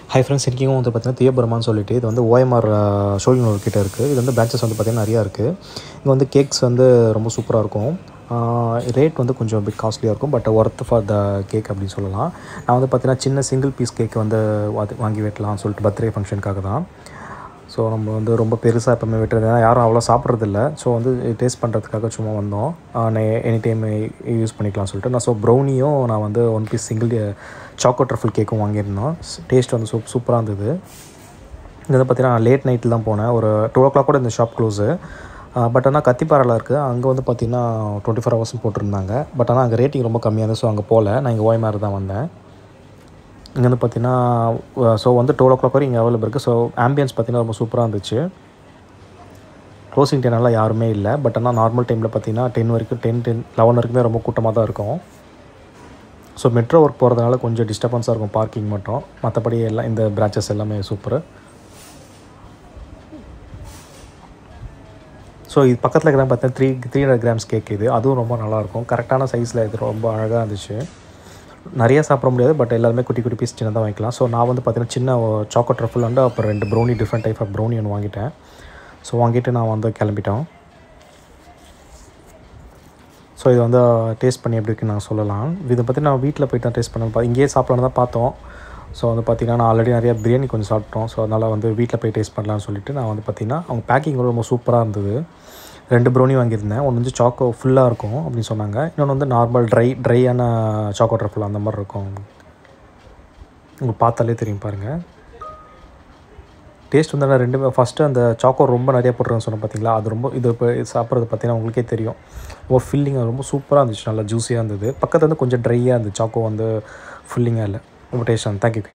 Hi friends, இன்றைக்கும் வந்து பார்த்தீங்கன்னா தியோபுரமான்னு சொல்லிட்டு இது வந்து ஓஎம்ஆர் ஷோலினூர் கிட்ட இருக்குது. இது வந்து பேட்சஸ் வந்து பார்த்திங்கன்னா நிறையா இருக்குது. இங்கே வந்து கேக்ஸ் வந்து ரொம்ப சூப்பராக இருக்கும். ரேட் வந்து கொஞ்சம் பிட் காஸ்ட்லியாக இருக்கும், but worth for the cake அப்படின்னு சொல்லலாம். நான் வந்து பார்த்திங்கன்னா சின்ன சிங்கிள் பீஸ் கேக் வந்து வாங்கி வெட்டலாம்னு சொல்லிட்டு பர்த்டே ஃபங்க்ஷனுக்காக தான். ஸோ நம்ம வந்து ரொம்ப பெருசாக எப்போவுமே வெட்டுறது யாரும் அவ்வளோ சாப்பிட்றதில்ல. ஸோ வந்து டேஸ்ட் பண்ணுறதுக்காக சும்மா வந்தோம். எனி டைம் யூஸ் பண்ணிக்கலாம்னு சொல்லிட்டு நான் ப்ரௌனியும் நான் வந்து 1 பீஸ் சிங்கிள் சாக்கோ ட்ரஃபிள் கேக்கும் வாங்கியிருந்தோம். டேஸ்ட் வந்து சூப்பராக இருந்தது. இது வந்து பார்த்திங்கன்னா நான் லேட் நைட்டில் தான் போனேன். ஒரு 2 o'clock கூட இந்த ஷாப் க்ளோஸு. பட் ஆனால் கத்திப்பாறையில் இருக்குது. அங்கே வந்து பார்த்திங்கன்னா 24 hours போட்டிருந்தாங்க. பட் ஆனால் அங்கே ரேட்டிங் ரொம்ப கம்மியாக இருந்தது. ஸோ அங்கே போகல. நான் இங்கே ஓஎம்ஆர் தான் வந்தேன். இங்கே வந்து பார்த்திங்கன்னா ஸோ வந்து 12 o'clock வரை இங்கே அவைலபிள் இருக்குது. ஸோ ஆம்பியன்ஸ் பார்த்திங்கன்னா ரொம்ப சூப்பராக இருந்துச்சு. க்ளோசிங் டைமெல்லாம் யாருமே இல்லை. பட் ஆனால் நார்மல் டைமில் பார்த்திங்கன்னா 10 வரைக்கும் 11 வரைக்குமே ரொம்ப கூட்டமாக தான் இருக்கும். ஸோ மெட்ரோ ஒர்க் போகிறதுனால கொஞ்சம் டிஸ்டர்பன்ஸாக இருக்கும் பார்க்கிங் மட்டும். மற்றபடி எல்லாம் இந்த பிரான்ச்சஸ் எல்லாமே சூப்பர். ஸோ இது பக்கத்தில் இருக்கிற பார்த்தீங்கன்னா 300 grams கேக் இது. அதுவும் ரொம்ப நல்லாயிருக்கும். கரெக்டான சைஸில் இது ரொம்ப அழகாக இருந்துச்சு. நிறையா சாப்பிட முடியாது, பட் எல்லாருமே குட்டி குட்டி பீஸ் சின்னதாக வாங்கிக்கலாம். ஸோ நான் வந்து பார்த்திங்கன்னா சின்ன சாக்கோ ட்ரஃபிள் வந்து அப்புறம் 2 brownie different type of brownie ஒன்று வாங்கிட்டேன். ஸோ வாங்கிட்டு நான் வந்து கிளம்பிட்டோம். ஸோ இது வந்து டேஸ்ட் பண்ணி எப்படி இருக்குன்னு நான் சொல்லலாம். இதை பற்றி நான் வீட்டில் போய்ட்டு தான் டேஸ்ட் பண்ணேன். இங்கேயே சாப்பிட்லான்னு தான் பார்த்தோம். ஸோ வந்து பார்த்திங்கன்னா நான் ஆல்ரெடி நிறையா பிரியாணி கொஞ்சம் சாப்பிட்டோம். ஸோ அதனால் வந்து வீட்டில் போய் டேஸ்ட் பண்ணலான்னு சொல்லிட்டு நான் வந்து பார்த்திங்கன்னா அவங்க பேக்கிங் ரொம்ப சூப்பராக இருந்தது. 2 ப்ரௌனி வாங்கியிருந்தேன். ஒன்று வந்து சாக்கோ ஃபுல்லாக இருக்கும் அப்படின்னு சொன்னாங்க. இன்னொன்று வந்து நார்மல் ட்ரையான சாக்கோ ட்ரஃபிள் அந்த மாதிரி இருக்கும். உங்களுக்கு பார்த்தாலே தெரியும் பாருங்கள். டேஸ்ட் வந்து ரெண்டுமே ஃபஸ்ட்டு அந்த சாக்கோ ரொம்ப நிறையா போட்டுருன்னு சொன்னேன் பார்த்தீங்களா, அது ரொம்ப இது இப்போ சாப்பிட்றது பார்த்தீங்கன்னா உங்களுக்கே தெரியும். ரொம்ப ஃபில்லிங்காக ரொம்ப சூப்பராக இருந்துச்சு. நல்லா ஜூஸியாக இருந்தது. பக்கத்தில் வந்து கொஞ்சம் ட்ரையாக இருந்தது. சாக்கோ வந்து ஃபுல்லிங்காக இல்லை. ரொம்ப டேஸ்ட்டாக இருந்தது. தேங்க்யூ.